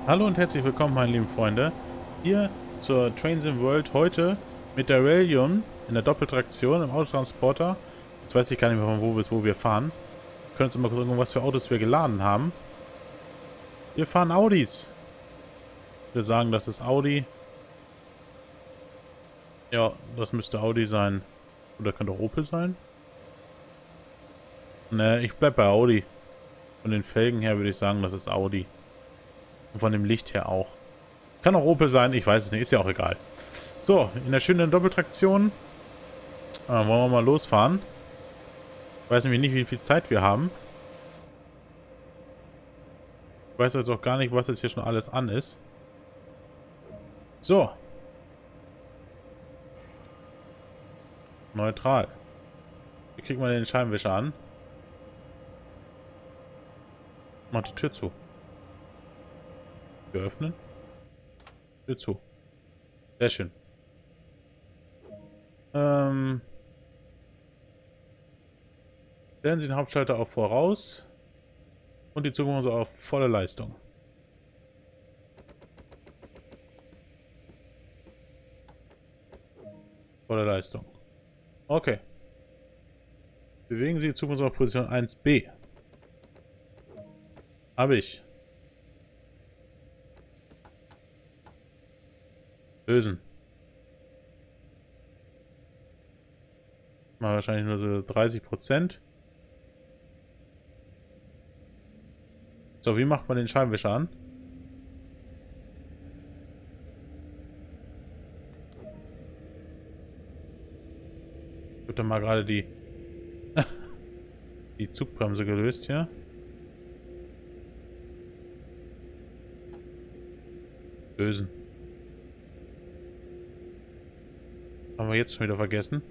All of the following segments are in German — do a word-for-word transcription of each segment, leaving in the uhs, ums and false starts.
Hallo und herzlich willkommen, meine lieben Freunde, hier zur Trains in World heute mit der Railion in der Doppeltraktion im Autotransporter. Jetzt weiß ich gar nicht mehr, von wo bis wo wir fahren. Wir können uns mal gucken, was für Autos wir geladen haben. Wir fahren Audis. Wir sagen, das ist Audi. Ja, das müsste Audi sein. Oder könnte auch Opel sein? Ne, ich bleib bei Audi. Von den Felgen her würde ich sagen, das ist Audi. Und von dem Licht her auch. Kann auch Opel sein, ich weiß es nicht, ist ja auch egal. So, in der schönen Doppeltraktion äh, wollen wir mal losfahren. Ich weiß nämlich nicht, wie viel Zeit wir haben. Ich weiß also auch gar nicht, was jetzt hier schon alles an ist. So. Neutral. Wie kriegt man den Scheibenwischer an? Macht die Tür zu. Tür öffnen. Tür zu. Sehr schön. Ähm. Stellen Sie den Hauptschalter auf voraus. Und die Zukunft auf volle Leistung. Volle Leistung. Okay. Bewegen Sie die Zukunft auf Position eins b. Habe ich. Lösen. Mal wahrscheinlich nur so dreißig Prozent. So, wie macht man den Scheibenwischer an? Wird dann mal gerade die die Zugbremse gelöst hier. Lösen. Haben wir jetzt schon wieder vergessen.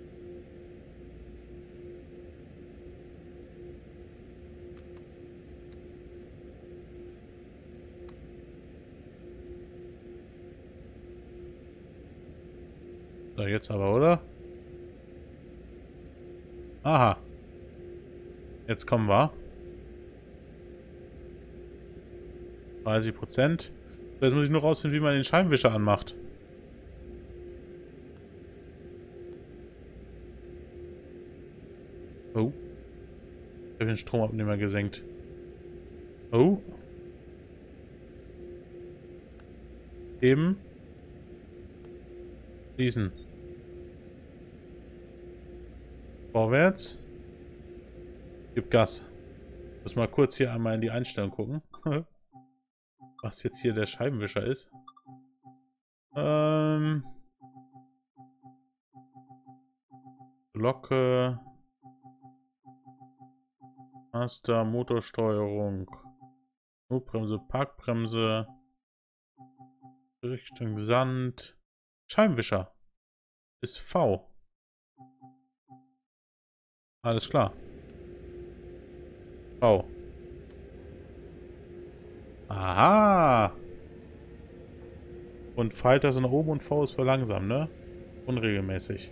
So, jetzt aber, oder? Aha. Jetzt kommen wir. dreißig Prozent. Jetzt muss ich nur rausfinden, wie man den Scheibenwischer anmacht. Oh. Ich habe den Stromabnehmer gesenkt. Oh. Eben. Schließen. Vorwärts. Gib Gas. Muss mal kurz hier einmal in die Einstellung gucken. Was jetzt hier der Scheibenwischer ist. Ähm. Glocke. Master, Motorsteuerung. Notbremse, Parkbremse. Richtung Sand. Scheibenwischer. Ist V. Alles klar. V. Aha. Und Falter sind nach oben und V ist für langsam, ne? Unregelmäßig.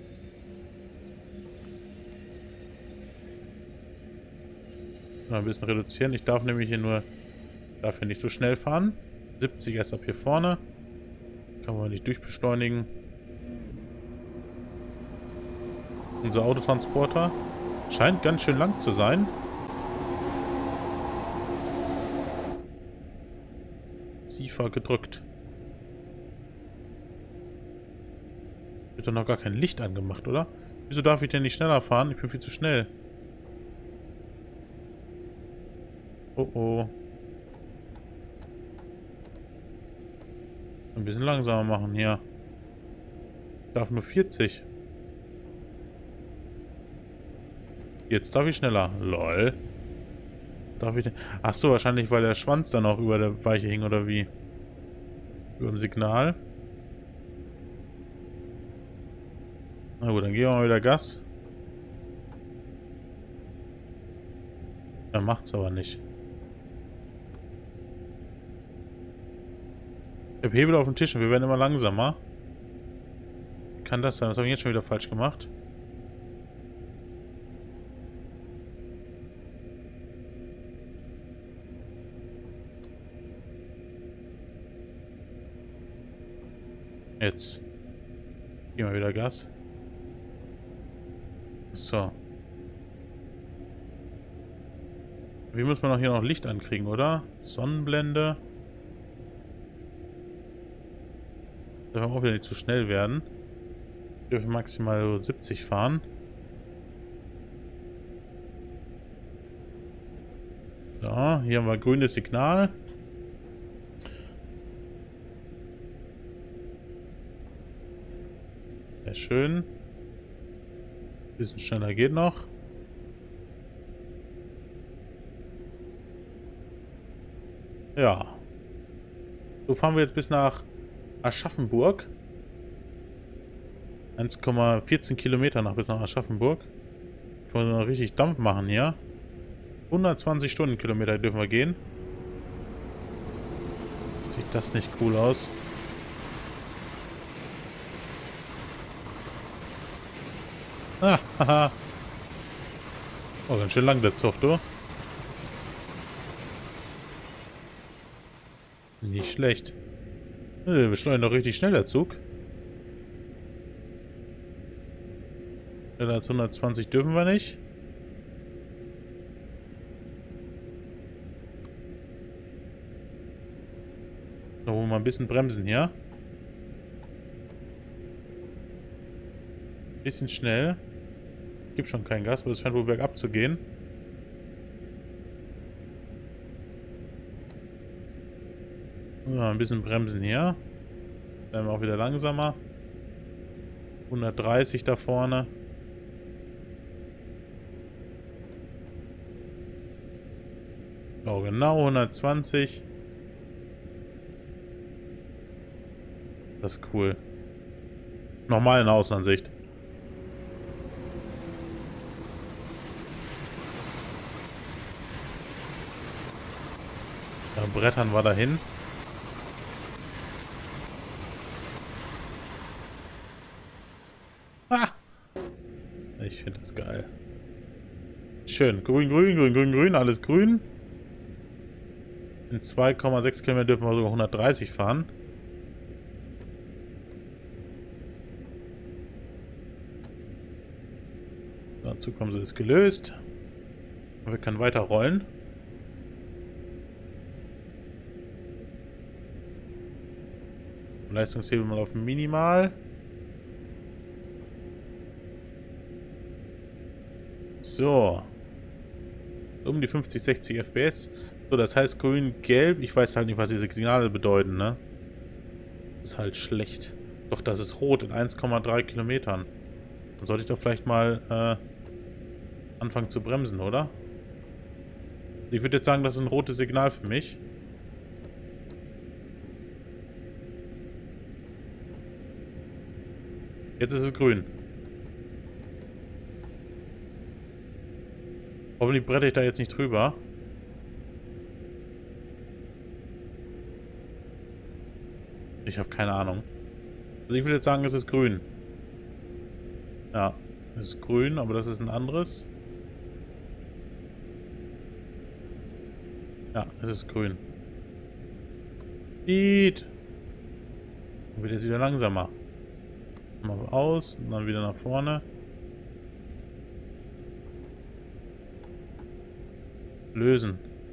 Mal ein bisschen reduzieren. Ich darf nämlich hier nur... darf hier nicht so schnell fahren. siebzig erst ab hier vorne. Kann man nicht durchbeschleunigen. Unser Autotransporter scheint ganz schön lang zu sein. Siefer gedrückt. Wird doch noch gar kein Licht angemacht, oder? Wieso darf ich denn nicht schneller fahren? Ich bin viel zu schnell. Oh oh. Ein bisschen langsamer machen hier. Ich darf nur vierzig. Jetzt darf ich schneller. Lol. Darf ich denn... Achso, wahrscheinlich, weil der Schwanz dann auch über der Weiche hing, oder wie? Über dem Signal. Na gut, dann gehen wir mal wieder Gas. Er macht's aber nicht. Ich habe Hebel auf dem Tisch und wir werden immer langsamer. Wie kann das sein? Was habe ich jetzt schon wieder falsch gemacht? Jetzt. Gehen wir wieder Gas. So. Wie muss man auch hier noch Licht ankriegen, oder? Sonnenblende. Darf auch wieder nicht zu schnell werden. Wir dürfen maximal siebzig fahren. So, hier haben wir grünes Signal. Sehr schön. Bisschen schneller geht noch. Ja. So fahren wir jetzt bis nach Aschaffenburg. eins Komma vierzehn Kilometer nach bis nach Aschaffenburg. Können wir noch richtig Dampf machen hier. hundertzwanzig Stundenkilometer dürfen wir gehen. Sieht das nicht cool aus? Ah, haha. Oh, ganz schön lang der Zug, du. Nicht schlecht. Wir beschleunigen doch richtig schnell, der Zug. Schneller als hundertzwanzig dürfen wir nicht. Da wollen wir mal ein bisschen bremsen hier. Bisschen schnell. Gibt schon kein Gas, aber es scheint wohl bergab zu gehen. Ja, ein bisschen bremsen hier. Dann werden wir auch wieder langsamer. hundertdreißig da vorne. Oh, genau hundertzwanzig. Das ist cool. Nochmal in Außenansicht. Da brettern wir dahin. Ah! Ich finde das geil. Schön. Grün, grün, grün, grün, grün. Alles grün. In zwei Komma sechs Kilometer dürfen wir sogar hundertdreißig fahren. Dazu kommen sie ist gelöst. Und wir können weiter rollen. Leistungshebel mal auf minimal. So. Um die fünfzig, sechzig F P S. So, das heißt grün, gelb. Ich weiß halt nicht, was diese Signale bedeuten, ne? Das ist halt schlecht. Doch, das ist rot in eins Komma drei Kilometern. Dann sollte ich doch vielleicht mal äh, anfangen zu bremsen, oder? Ich würde jetzt sagen, das ist ein rotes Signal für mich. Jetzt ist es grün. Hoffentlich brette ich da jetzt nicht drüber. Ich habe keine Ahnung. Also ich würde jetzt sagen, es ist grün. Ja, es ist grün, aber das ist ein anderes. Ja, es ist grün. Beat. Und wird jetzt wieder langsamer. Mal aus und dann wieder nach vorne. Lösen.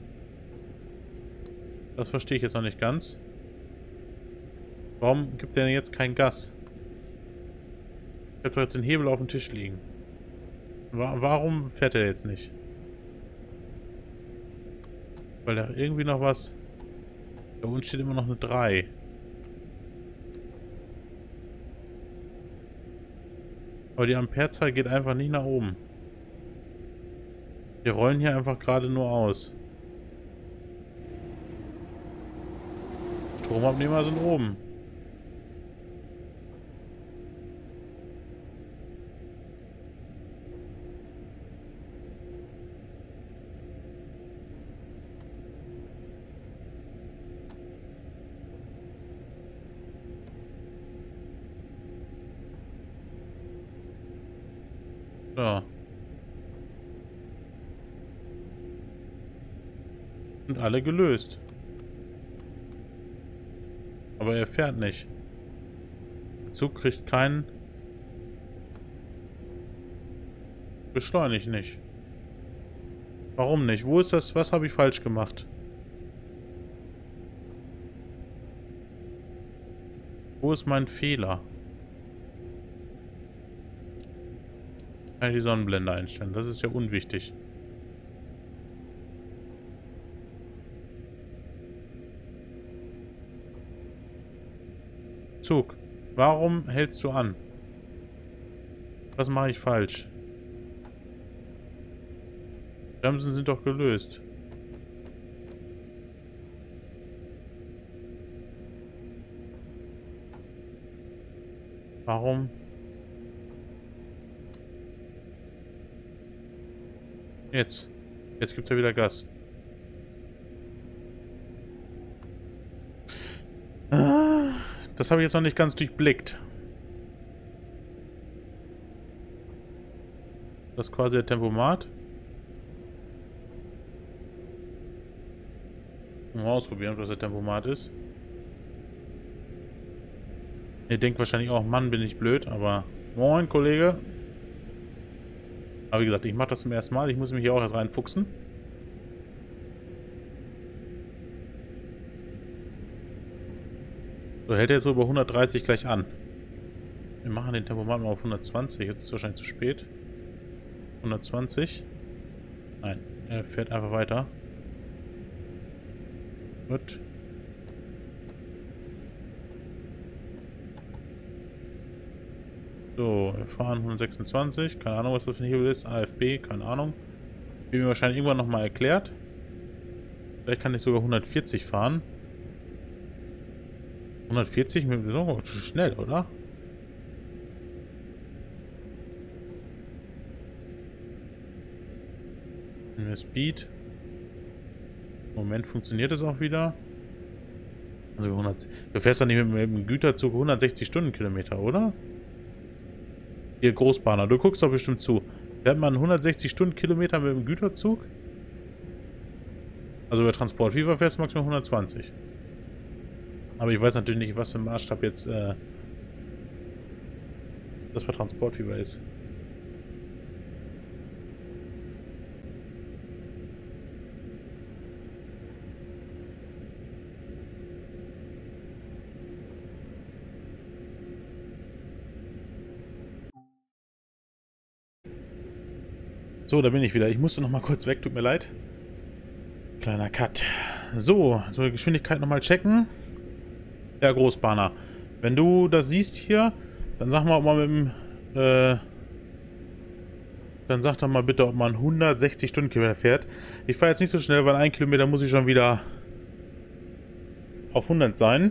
Das verstehe ich jetzt noch nicht ganz. Warum gibt der denn jetzt kein Gas? Ich habe doch jetzt den Hebel auf dem Tisch liegen. Warum fährt er jetzt nicht? Weil da irgendwie noch was... Da unten steht immer noch eine drei. Aber die Amperezahl geht einfach nicht nach oben. Wir rollen hier einfach gerade nur aus. Stromabnehmer sind oben. So. Sind alle gelöst. Aber er fährt nicht. Zug kriegt keinen... Beschleunigt nicht. Warum nicht? Wo ist das? Was habe ich falsch gemacht? Wo ist mein Fehler? Kann ich die Sonnenblende einstellen? Das ist ja unwichtig. Zug, warum hältst du an? Was mache ich falsch? Bremsen sind doch gelöst. Warum? Jetzt. Jetzt gibt er wieder Gas. Das habe ich jetzt noch nicht ganz durchblickt. Das ist quasi der Tempomat. Mal ausprobieren, ob das der Tempomat ist. Ihr denkt wahrscheinlich auch, Mann, bin ich blöd, aber... Moin, Kollege. Aber wie gesagt, ich mache das zum ersten Mal. Ich muss mich hier auch erst reinfuchsen. So, hält er jetzt wohl bei hundertdreißig gleich an. Wir machen den Tempomat mal auf hundertzwanzig. Jetzt ist es wahrscheinlich zu spät. hundertzwanzig. Nein, er fährt einfach weiter. Gut. So, wir fahren hundertsechsundzwanzig. Keine Ahnung, was das für ein Hebel ist. A F B, keine Ahnung. Wird mir wahrscheinlich irgendwann nochmal erklärt. Vielleicht kann ich sogar hundertvierzig fahren. hundertvierzig mit so schnell, oder? Speed. Im Moment funktioniert es auch wieder. Also hundert. Du fährst doch nicht mit dem Güterzug hundertsechzig Stundenkilometer, oder? Hier Großbahner, du guckst doch bestimmt zu. Fährt man hundertsechzig Stundenkilometer mit dem Güterzug? Also bei Transport Viva fährst du maximal hundertzwanzig. Aber ich weiß natürlich nicht, was für ein Maßstab jetzt äh, das bei Transportfieber ist. So, da bin ich wieder. Ich musste noch mal kurz weg, tut mir leid. Kleiner Cut. So, so die Geschwindigkeit nochmal checken. Ja, Großbahner. Wenn du das siehst hier, dann sag mal, ob man mit dem, äh, dann sag doch mal bitte, ob man hundertsechzig Stundenkilometer fährt. Ich fahre jetzt nicht so schnell, weil ein Kilometer muss ich schon wieder auf hundert sein.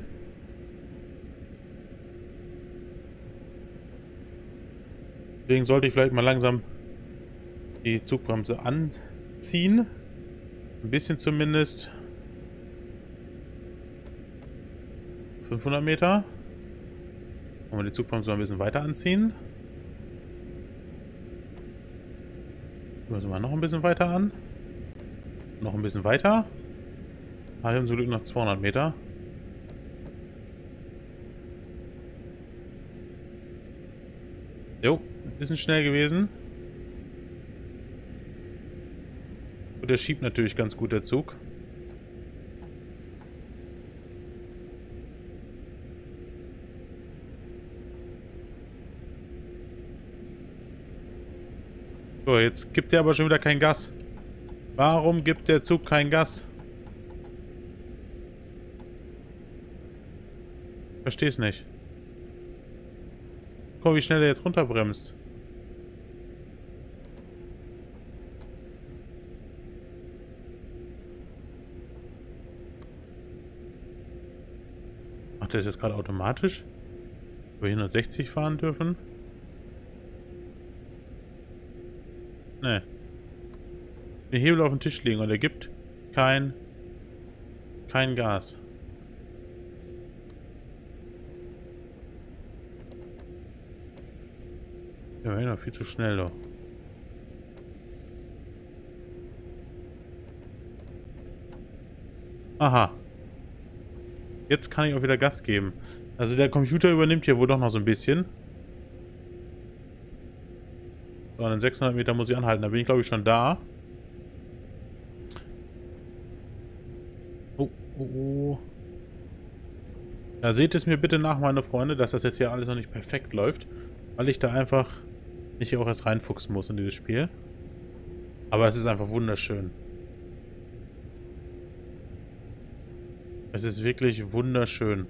Deswegen sollte ich vielleicht mal langsam die Zugbremse anziehen. Ein bisschen zumindest. fünfhundert Meter. Wollen wir die Zugbremse mal ein bisschen weiter anziehen. Bremsen wir noch ein bisschen weiter an. Noch ein bisschen weiter. Ah, wir haben zum Glück noch zweihundert Meter. Jo, ein bisschen schnell gewesen. Und der schiebt natürlich ganz gut, der Zug. So, jetzt gibt er aber schon wieder kein Gas. Warum gibt der Zug kein Gas? Versteh's nicht. Guck mal, wie schnell er jetzt runterbremst. Macht er das jetzt gerade automatisch? Ob wir hundertsechzig fahren dürfen? Ne. Den Hebel auf den Tisch legen und er gibt kein kein Gas. Ja, wir sind noch viel zu schnell doch. Aha. Jetzt kann ich auch wieder Gas geben. Also der Computer übernimmt hier wohl doch noch so ein bisschen. So, an den sechshundert Meter muss ich anhalten. Da bin ich, glaube ich, schon da. Oh, oh, oh. Ja, seht es mir bitte nach, meine Freunde, dass das jetzt hier alles noch nicht perfekt läuft. Weil ich da einfach nicht hier auch erst reinfuchsen muss in dieses Spiel. Aber es ist einfach wunderschön. Es ist wirklich wunderschön.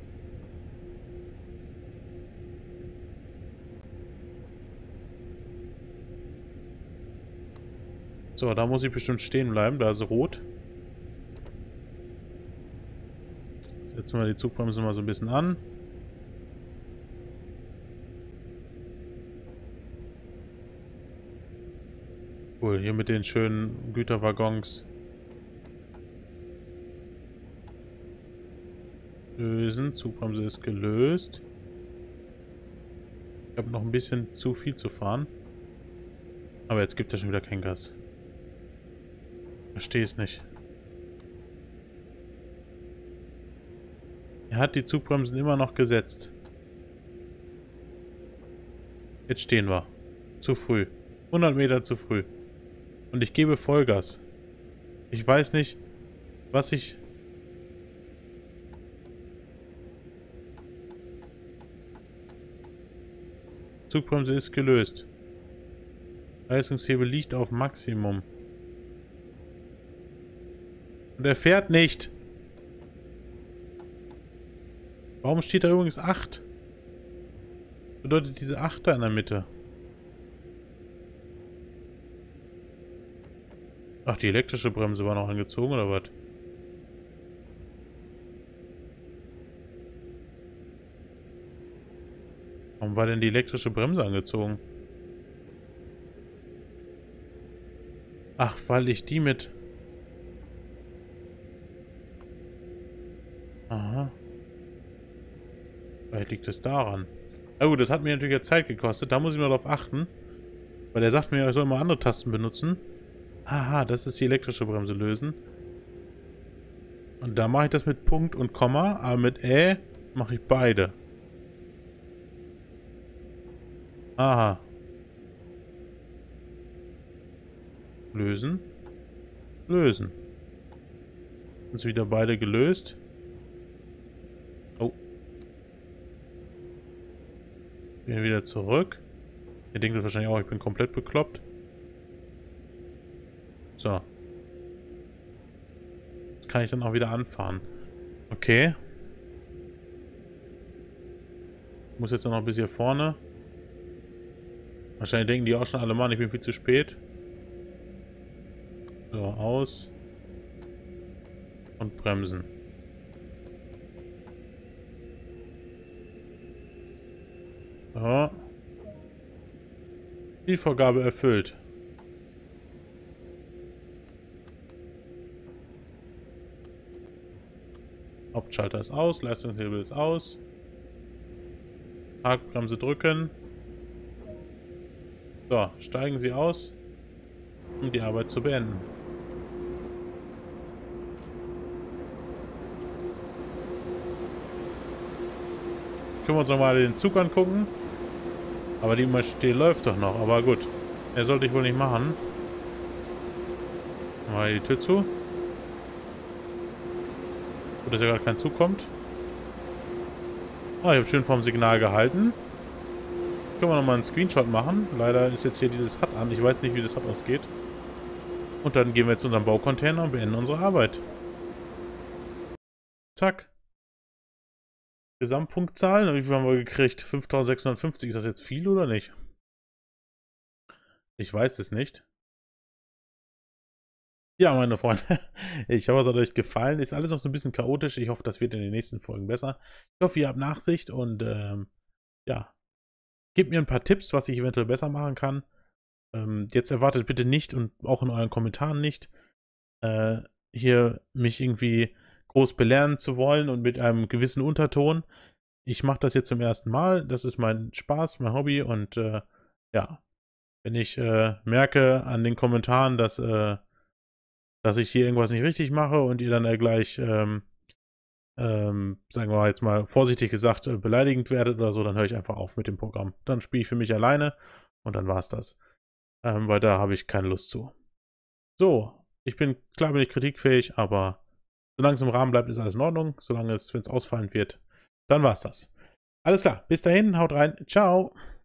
So, da muss ich bestimmt stehen bleiben. Da ist rot. Setzen wir die Zugbremse mal so ein bisschen an. Cool, hier mit den schönen Güterwaggons. Lösen. Zugbremse ist gelöst. Ich habe noch ein bisschen zu viel zu fahren. Aber jetzt gibt er schon wieder kein Gas. Verstehe es nicht. Er hat die Zugbremsen immer noch gesetzt. Jetzt stehen wir. Zu früh. hundert Meter zu früh. Und ich gebe Vollgas. Ich weiß nicht, was ich... Zugbremse ist gelöst. Leistungshebel liegt auf Maximum. Und er fährt nicht. Warum steht da übrigens acht? Bedeutet diese acht da in der Mitte? Ach, die elektrische Bremse war noch angezogen, oder was? Warum war denn die elektrische Bremse angezogen? Ach, weil ich die mit... Aha. Vielleicht liegt es daran. Na gut, das hat mir natürlich Zeit gekostet. Da muss ich mal drauf achten. Weil er sagt mir, ich soll mal andere Tasten benutzen. Aha, das ist die elektrische Bremse lösen. Und da mache ich das mit Punkt und Komma. Aber mit Ä mache ich beide. Aha. Lösen. Lösen. Sind wieder beide gelöst. Oh. Bin wieder zurück. Ihr denkt jetzt wahrscheinlich auch, ich bin komplett bekloppt. So. Jetzt kann ich dann auch wieder anfahren. Okay. Ich muss jetzt noch bis hier vorne. Wahrscheinlich denken die auch schon alle, Mann, ich bin viel zu spät. So, aus. Und bremsen. So. Zielvorgabe erfüllt. Hauptschalter ist aus, Leistungshebel ist aus. Parkbremse drücken. So, steigen Sie aus, um die Arbeit zu beenden. Können wir uns nochmal den Zug angucken. Aber die Maschine läuft doch noch, aber gut. Er sollte ich wohl nicht machen. Mal die Tür zu. Gut, dass ja gerade kein Zug kommt. Ah, ich habe schön vorm Signal gehalten. Können wir nochmal einen Screenshot machen. Leider ist jetzt hier dieses H U D an. Ich weiß nicht, wie das H U D ausgeht. Und dann gehen wir zu unserem Baucontainer und beenden unsere Arbeit. Zack. Gesamtpunktzahl. Wie viel haben wir gekriegt? fünftausendsechshundertfünfzig. Ist das jetzt viel oder nicht? Ich weiß es nicht. Ja, meine Freunde, ich hoffe, es hat euch gefallen. Ist alles noch so ein bisschen chaotisch. Ich hoffe, das wird in den nächsten Folgen besser. Ich hoffe, ihr habt Nachsicht und ähm, ja, gebt mir ein paar Tipps, was ich eventuell besser machen kann. Ähm, jetzt erwartet bitte nicht und auch in euren Kommentaren nicht, äh, hier mich irgendwie groß belehren zu wollen und mit einem gewissen Unterton. Ich mache das jetzt zum ersten Mal. Das ist mein Spaß, mein Hobby und äh, ja, wenn ich äh, merke an den Kommentaren, dass äh, dass ich hier irgendwas nicht richtig mache und ihr dann äh, gleich ähm, ähm, sagen wir mal jetzt mal vorsichtig gesagt, äh, beleidigend werdet oder so, dann höre ich einfach auf mit dem Programm. Dann spiele ich für mich alleine und dann war's das. Ähm, weil da habe ich keine Lust zu. So, ich bin, klar bin ich kritikfähig, aber solange es im Rahmen bleibt, ist alles in Ordnung. Solange es, wenn es ausfallend wird, dann war's das. Alles klar, bis dahin, haut rein, ciao.